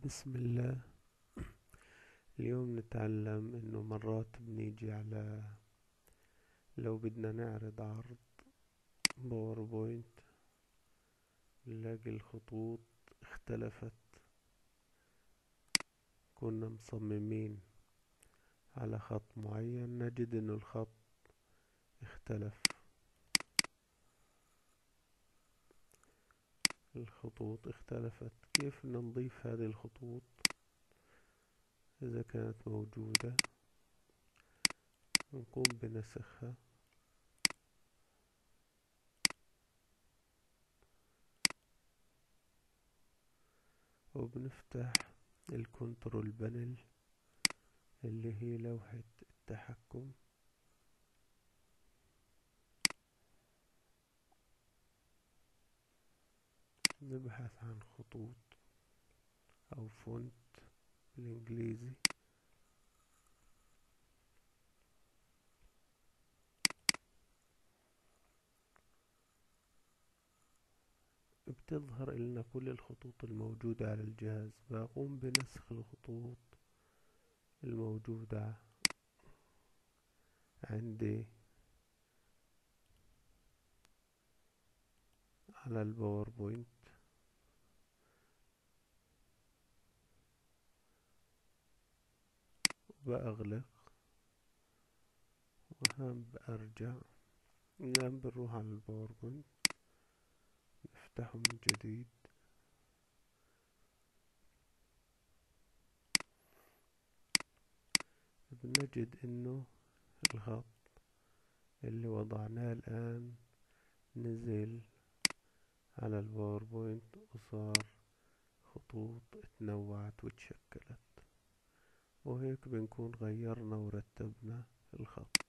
بسم الله. اليوم نتعلم انه مرات بنيجي على لو بدنا نعرض عرض باوربوينت نلاقي الخطوط اختلفت. كنا مصممين على خط معين نجد انه الخط اختلف. الخطوط اختلفت، كيف بدنا نضيف هذه الخطوط اذا كانت موجودة؟ نقوم بنسخها وبنفتح الكنترول بانل اللي هي لوحة التحكم. نبحث عن خطوط او فونت بالانجليزي. بتظهر لنا كل الخطوط الموجودة على الجهاز. بقوم بنسخ الخطوط الموجودة عندي على الباوربوينت، بأغلق وهام بأرجع. الآن بنروح على الباوربوينت نفتحه من جديد. بنجد انه الخط اللي وضعناه الآن نزل على الباوربوينت وصار خطوط اتنوعت وتشكلت، وهيك بنكون غيرنا ورتبنا الخط.